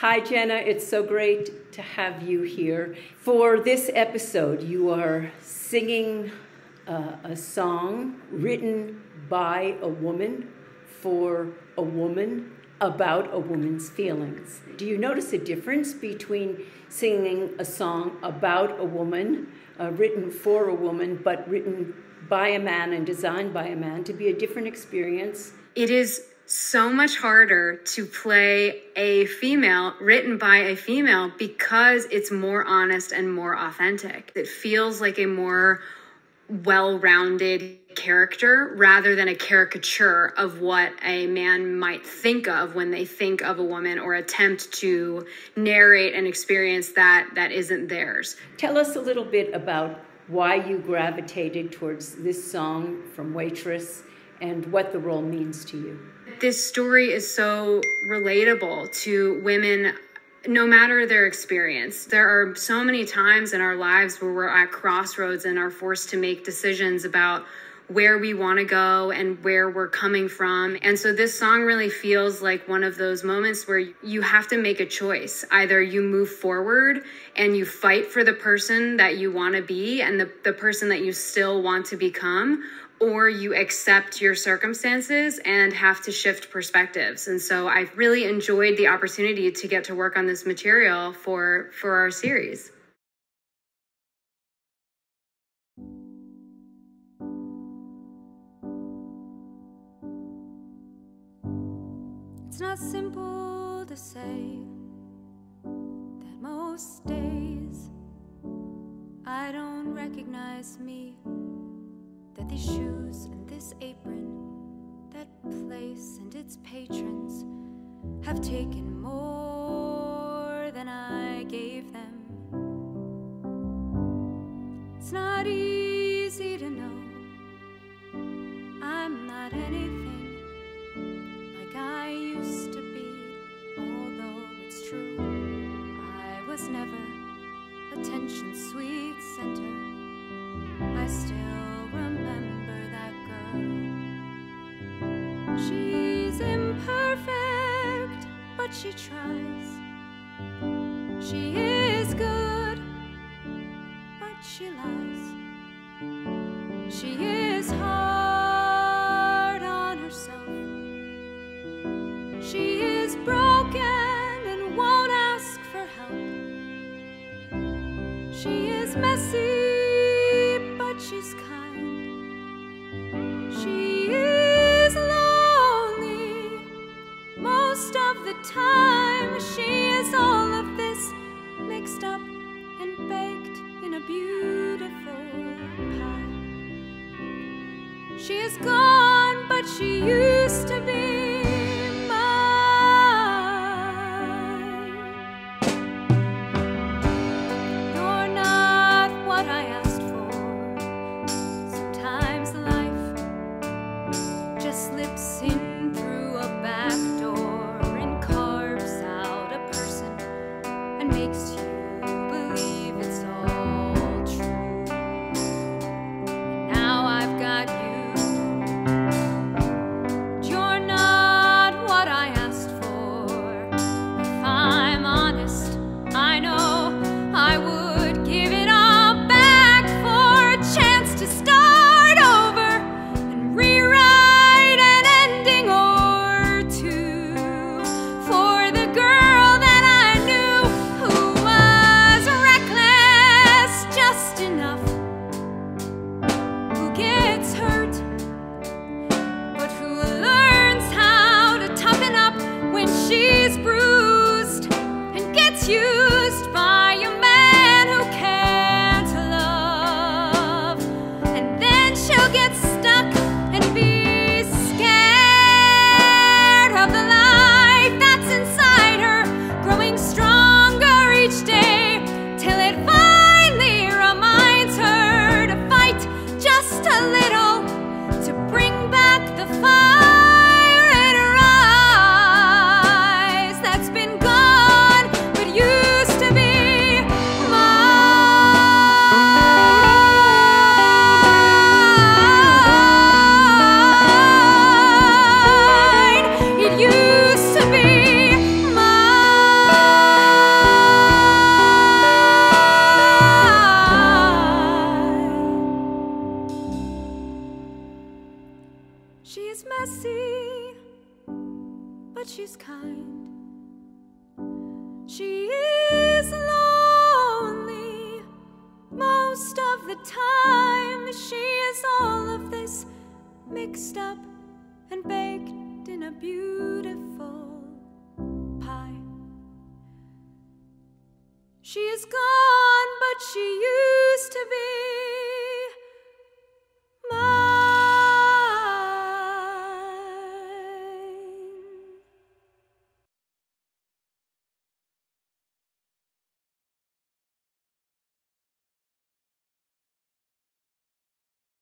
Hi, Jenna. It's so great to have you here. For this episode, you are singing a song written by a woman for a woman about a woman's feelings. Do you notice a difference between singing a song about a woman, written for a woman, but written by a man and designed by a man, to be a different experience? It is so much harder to play a female written by a female because it's more honest and more authentic. It feels like a more well-rounded character rather than a caricature of what a man might think of when they think of a woman or attempt to narrate an experience that isn't theirs. Tell us a little bit about why you gravitated towards this song from Waitress and what the role means to you. This story is so relatable to women, no matter their experience. There are so many times in our lives where we're at crossroads and are forced to make decisions about where we want to go and where we're coming from. And so this song really feels like one of those moments where you have to make a choice. Either you move forward and you fight for the person that you want to be and the person that you still want to become, or you accept your circumstances and have to shift perspectives. And so I really enjoyed the opportunity to get to work on this material for our series. It's not simple to say that most days I don't recognize me, that these shoes and this apron, that place and its patrons have taken more than I gave them. It's not easy to know I'm not anything like I used to be, although it's true I was never attention's sweet center. I still remember that girl. She's imperfect, but she tries. She is good, but she lies. She is hard on herself. She is broken and won't ask for help. She is messy, but she's kind. She is lonely most of the time. She is all of this mixed up and baked in a beautiful pie. She is gone, but she used to be you're She's messy, but she's kind. She is lonely most of the time. She is all of this mixed up and baked in a beautiful pie. She is gone, but she used to be